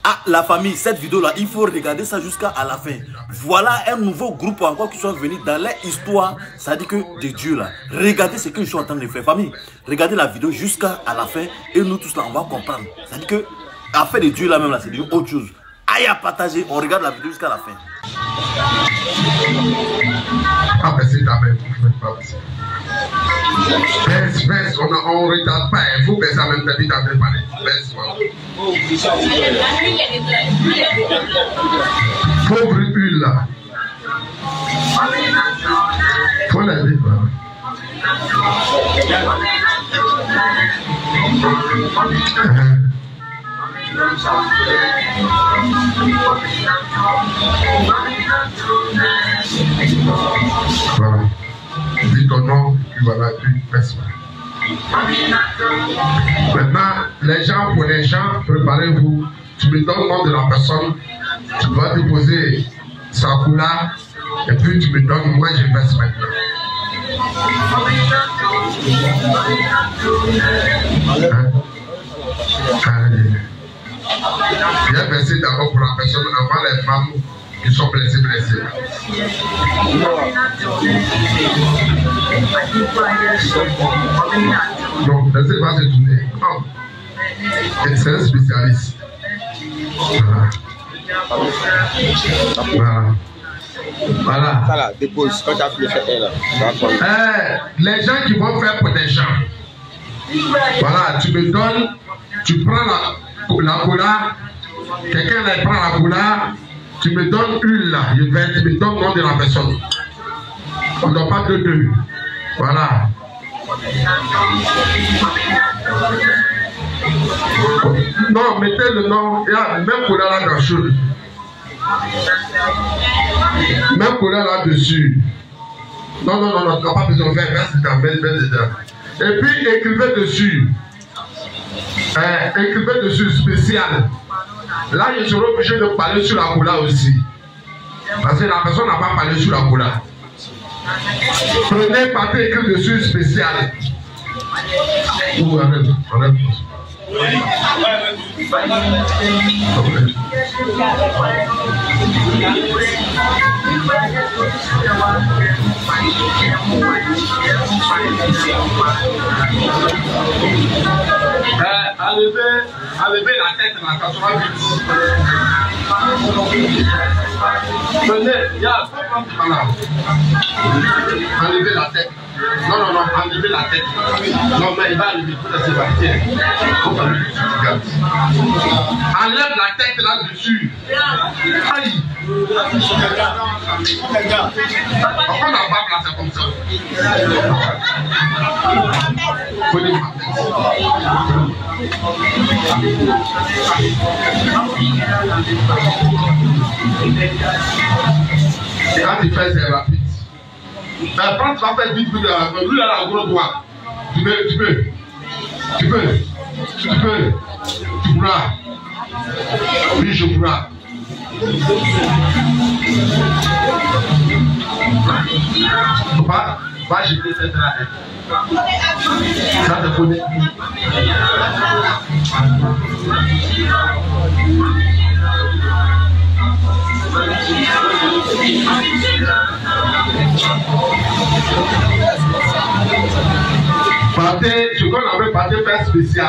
Ah, la famille, cette vidéo-là, il faut regarder ça jusqu'à la fin. Voilà un nouveau groupe encore qui sont venus dans leur histoire, ça dit que de Dieu là. Regardez ce que je suis en train de faire. Famille, regardez la vidéo jusqu'à la fin et nous tous là, on va comprendre. Ça dit que affaire de Dieu là même là, c'est autre chose. Aïe à partager, on regarde la vidéo jusqu'à la fin. Ah, mais c'est ta mère, vous ne faites pas ça. Baisse, on ne regarde pas, il faut baisser en même temps, il t'a même parlé. Baisse, pauvre huile là. Faut la dire, voilà. Dis ton nom, puis voilà, puis baisse. Maintenant, les gens, pour les gens, préparez-vous. Tu me donnes le nom de la personne. Tu dois déposer sa couleur. Et puis tu me donnes, moi je baisse maintenant. Viens baisser d'abord pour la personne avant les femmes qui sont blessées. Donc, laissez pas se tourner. Oh. C'est un spécialiste. Voilà. Voilà, dépose. Quand tu as fait là. Les gens qui vont faire pour des gens. Voilà, tu me donnes, tu prends la couleur, quelqu'un prend la couleur, tu me donnes une là, tu me donnes le nom de la personne. On ne donne pas deux. Voilà. Non, mettez le nom, il y a même couleur là-dessus. Même couleur là-dessus. Non, tu n'as pas besoin de faire, c'est ta belle dedans. Et puis écrivez dessus. Écrivez dessus spécial. Là, je serai obligé de parler sur la couleur aussi. Parce que la personne n'a pas parlé sur la couleur. Prenez papier écrit dessus spécial. Ou arrête. Enlevez la tête dans la 88. Prenez, voilà. Enlevez la tête. Non, enlevez la tête. Non, mais il va enlever tout ça, c'est pas tiens. Enlève la tête là-dessus. Aïe. Pourquoi la barbe là, c'est comme ça? Prenez ma tête. Quand tu fais, c'est rapide. Mais quand tu vas faire vite, lui, là, la gros doigt. Tu pourras. Oui, je pourras. Va jeter cette là. Ça te connaît. Partez, ce qu'on appelle partez faire spécial.